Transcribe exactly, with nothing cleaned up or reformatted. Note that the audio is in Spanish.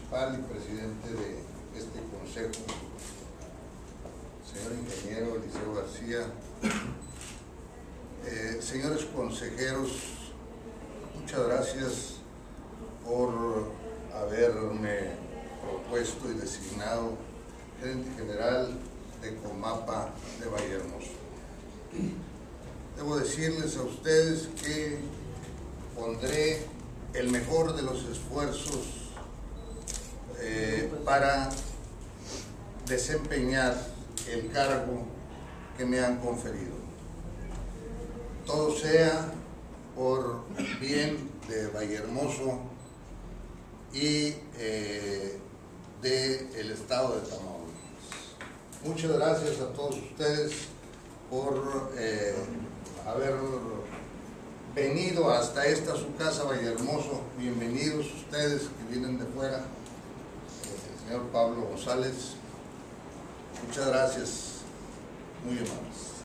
municipal y presidente de este consejo, señor ingeniero Eliseo García, eh, señores consejeros, muchas gracias por haberme propuesto y designado gerente general de Comapa de Vallehermoso. Debo decirles a ustedes que pondré el mejor de los esfuerzos eh, para desempeñar el cargo que me han conferido. Todo sea por bien de Vallehermoso y eh, del estado de Tamaulipas. Muchas gracias a todos ustedes por eh, haber venido hasta esta su casa Vallehermoso. Bienvenidos ustedes que vienen de fuera. El señor Pablo González, muchas gracias, muy amables.